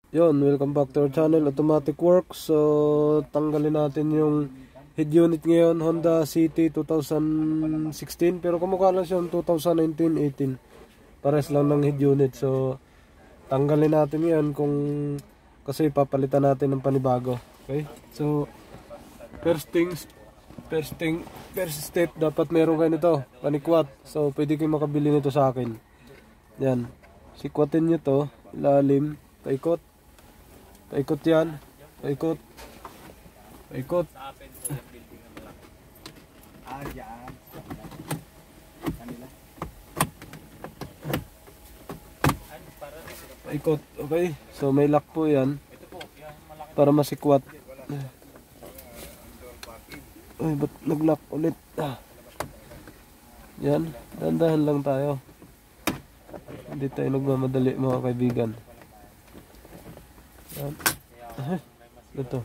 Yun, welcome back to our channel, Automatic Works. So, tanggalin natin yung head unit ngayon, Honda City 2016. Pero kumukha lang siya yung 2019-18. Pares lang ng head unit. So, tanggalin natin yan kasi papalitan natin ng panibago. Okay? So, first step, dapat meron kayo nito, panikwat. So, pwede kayo makabili nito sa akin. Yan. Sikwatin nyo to, ilalim, paikot. Paikot yan. Paikot. Paikot. Paikot. Okay. So may lock po yan. Para masikwat. Ay, ba't nag-lock ulit? Yan. Dahan-dahan lang tayo. Hindi tayo nagmamadali mga kaibigan. Yan. Ito.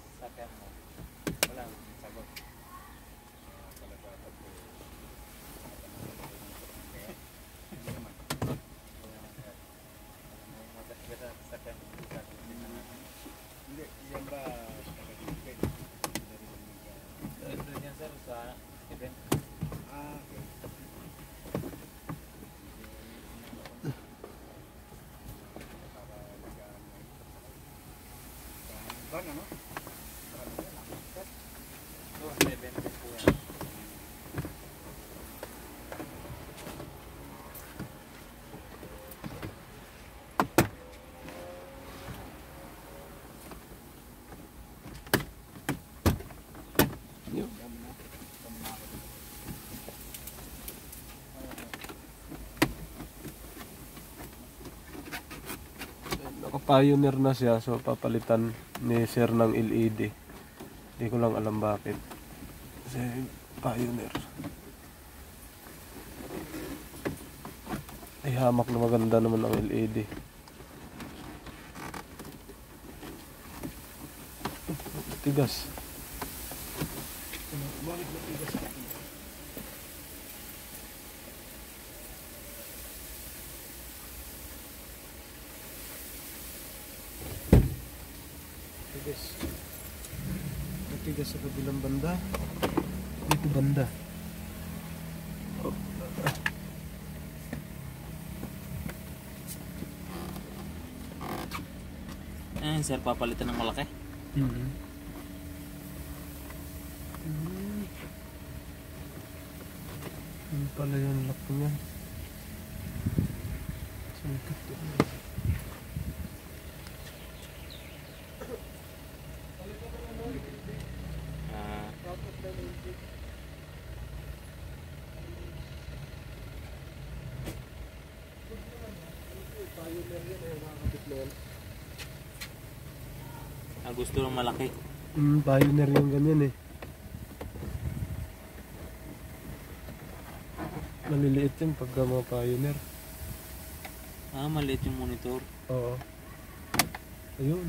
Pioneer na siya, so papalitan ni sir ng LED. Hindi ko lang alam bakit. Kasi Pioneer. Ay, hamak na maganda naman ang LED. Tigas. Bakit matigas? Matigas sa kabilang banda. Dito banda. Oh. Sir, papalitan ng malaki. Ano pala yung lock niya? Sangkot to. Gusto ng malaki. Pioneer yung ganyan eh. Maliliit yun pagka mga Pioneer. Maliit yung monitor. Oo. Ayun.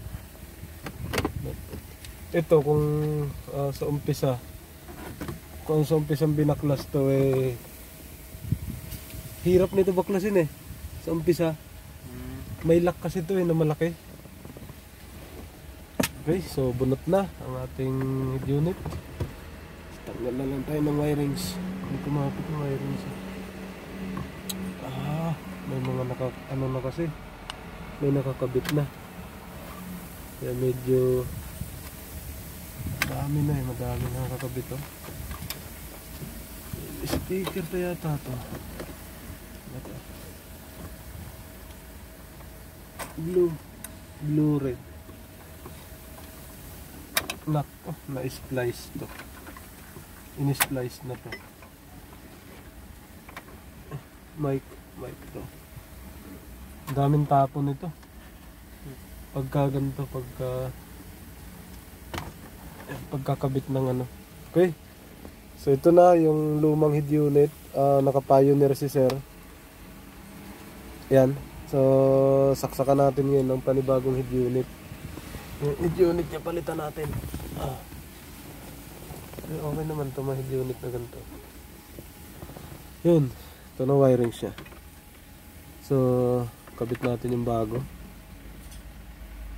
Ito kung sa umpisa. Kung sa umpisa binaklas to eh. Hirap nito baklasin eh. Sa umpisa. May lock kasi to eh na malaki. Okay, so bunot na ang ating unit. Tanggal na lang tayo ng wirings. Hindi kumapit yung wirings. May mga ano na kasi. May nakakabit na. Kaya medyo madami na eh. Madami na nakakabit oh. Speaker pa yata to. Blue red. Nako, na-splice to. In-splice na to. Mic to. Daming tapon nito. Pagka ganito, pagkakabit ng ano. Okay. So ito na yung lumang head unit. Naka-Pioneer si sir. Yan. So saksakan natin ngayon ng panibagong head unit. Yung head unit niya palitan natin. Okay naman ito, may head unit na ganito. Yun, ito na wiring siya. So kabit natin yung bago.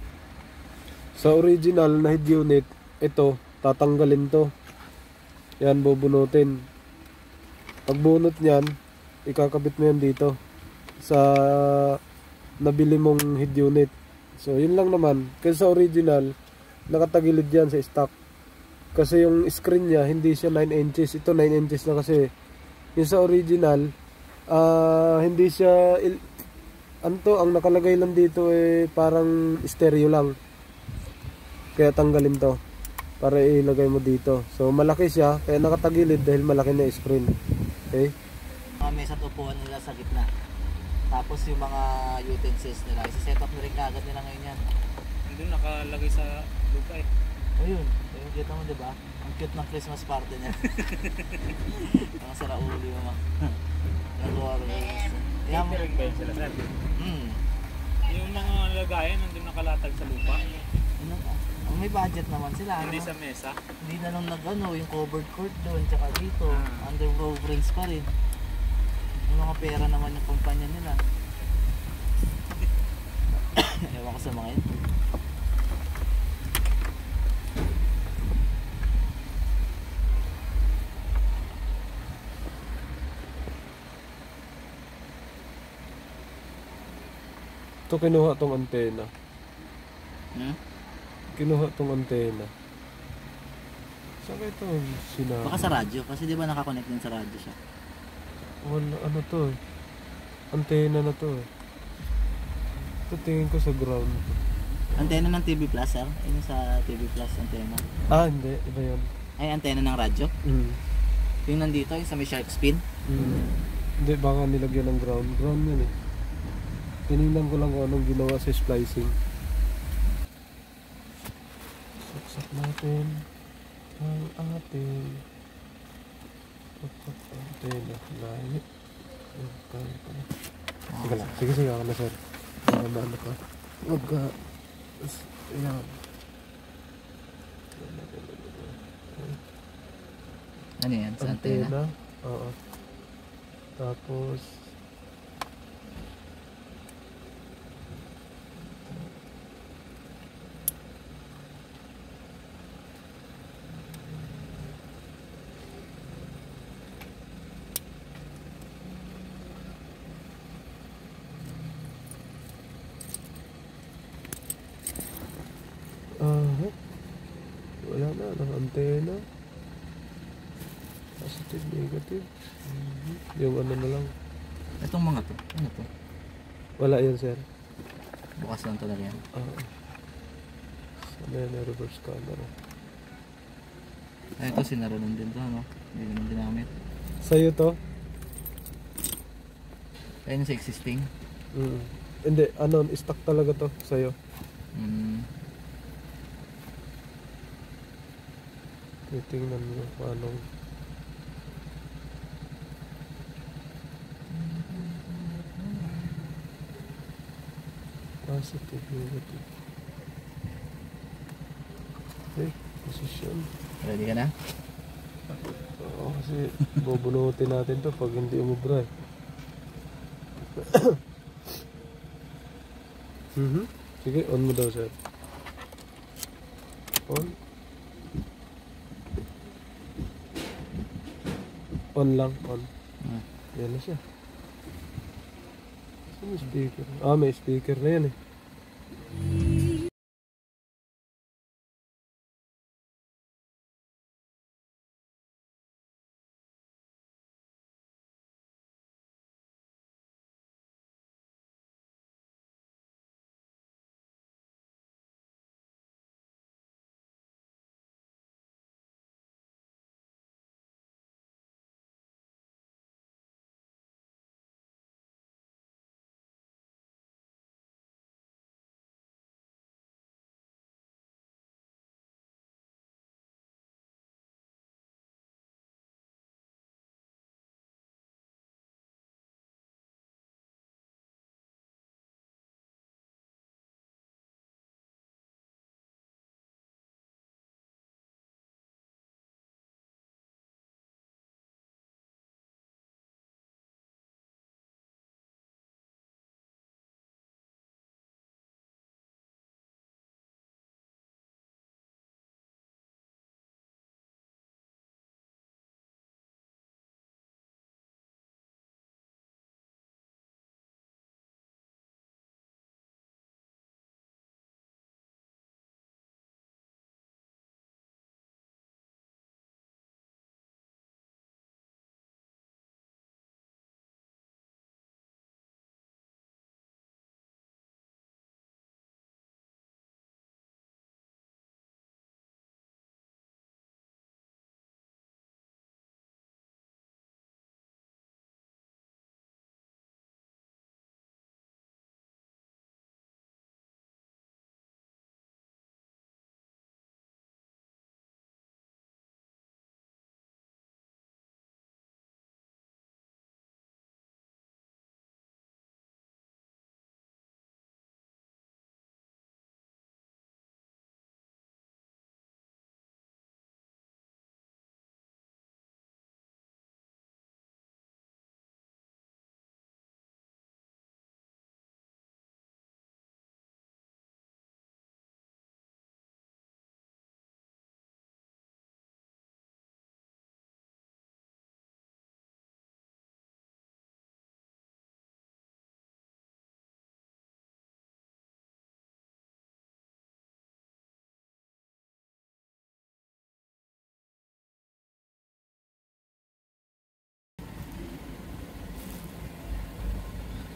Sa original na head unit, ito, tatanggalin to. Yan, bubunutin. Pagbunot niyan, ikakabit mo yan dito sa nabili mong head unit. So, yun lang naman. Kasi sa original, nakatagilid yan sa stock. Kasi yung screen niya, hindi siya 9 inches. Ito 9 inches na kasi. Yung sa original, hindi siya, ang nakalagay lang dito parang stereo lang. Kaya tanggalin to. Para ilagay mo dito. So, malaki siya. Kaya nakatagilid dahil malaki na screen. Okay? Mga mesa at upuan nila sa gitna. Tapos yung mga utensils nila. Isa-set up na rin kagad nila ngayon yan. Hindi nakalagay sa lupa eh. Ayun. Ayun, kita mo diba? Ang cute ng Christmas party niya. Mga sarauli yung mga. Nag-order. Catering ba yun sila, sir? Yung mga lagayan nandun nakalatag sa lupa. May budget naman sila. Hindi sa mesa. Hindi na lang yung covered court doon, tsaka dito. Under rings pa rin. Yung mga pera naman yung kumpanya nila. Ewan ko sa mga ito. Ito kinuha tong antena. Kinuha tong antena. Saan kayo ito sinabi? Baka sa radyo, kasi di ba nakakonect din sa radyo siya. Wala, ano to eh. Antena na to eh. Ito tingin ko sa ground. Antena ng TV Plus, sir? Yun sa TV Plus antena. Hindi. Iba yun. Ay, antena ng radyo? Yung nandito, yung sa may shark fin? Hindi, baka nilagyan ng ground. Ground yun eh. Tinignan ko lang kung anong ginawa sa splicing. Saksak natin ang ating antena. Lahat. Sige lang. Sige ako na sir. Ano ka? Huwag ka. Ayan. Ano yan? Sa antena? Oo. Tapos wala na, naka-antena. Positive, negative. Yung ano na lang. Itong mga to, ano to? Wala yan, sir. Bukas lang talaga yan. Sana yan, reverse camera. Ay, ito sinaralan din to, no? Hindi naman ginamit. Sa'yo to? Ayun sa existing. Hindi, stock talaga to sa'yo. Titingnan mo paano. Positive, negative. Okay, position. Ready ka na? Oo, kasi bubunutin natin to pag hindi umubra eh. Sige, on mo daw sir. On. On lang, on. Yan na siya. Saan yung speaker? May speaker na yan eh.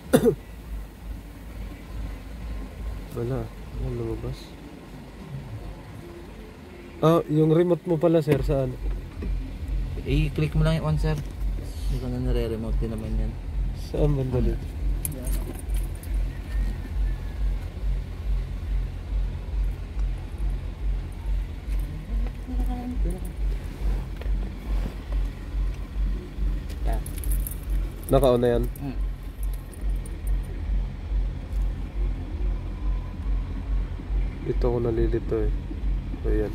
Wala. Walang lumabas. Ah, yung remote mo pala sir, saan? I-click mo lang yung on, sir. Hindi ko na nare-remote din naman yan. Saan banda dito? Yan. Naka-on na yan. Dito ako nalilito eh. Ayan.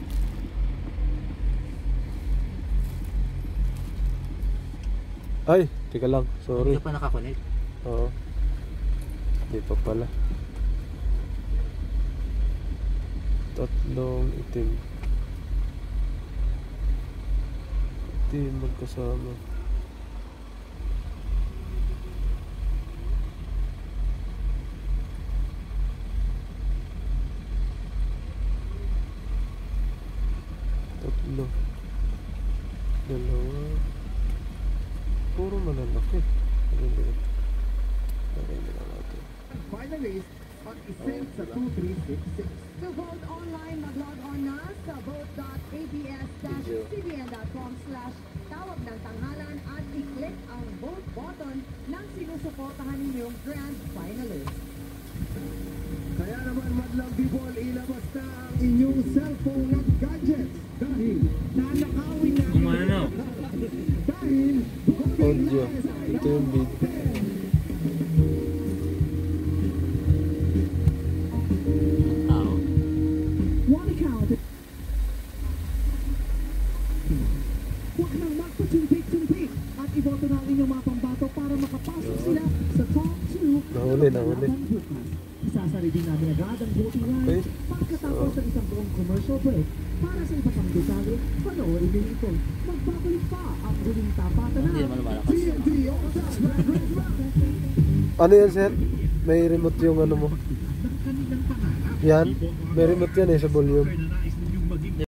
Ay, teka lang. Sorry. Hindi ka pa nakakonect. Oo. Hindi pa pala. Tatlong itim. Itim magkasama. Tatlo. Dalawa. Puro malalaki. Okay na natin. Finalist mag-isend sa 2366. To vote online, mag-log on na sa vote.abs-cbn.com/tawag ng tanghalan at i-click ang vote button ng sinusuportahan ninyong grand finalist. Kaya naman madlang people, ilabas na ang inyong cellphone at gadgets dahil nanakawin na Gumana. dahil Audio. Ito yung video. Tao. one account. Huwag nang magpatumpik-tumpik at iboto na ang inyong mga pambato para makapasok sila sa top 2 Nahuli, nahuli. Isasari din namin agad ang voting line Okay. pagkatapos ng isang buong commercial break. Para sa iba pang detalye, panoorin din ito. Magbabalik pa ang huling tapatan Hindi na naman lumalakas. TNT All-Stars Red Rock. Ano yan sir? May remote yung ano mo? Yan? May remote yan eh sa volume.